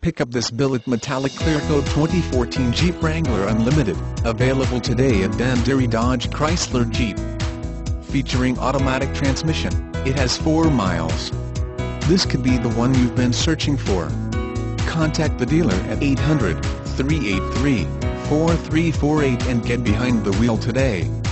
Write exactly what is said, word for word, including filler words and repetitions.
Pick up this Billet Metallic Clearcoat twenty fourteen Jeep Wrangler Unlimited, available today at Deery Dodge Chrysler Jeep. Featuring automatic transmission, it has four miles. This could be the one you've been searching for. Contact the dealer at eight hundred, three eight three, four three four eight and get behind the wheel today.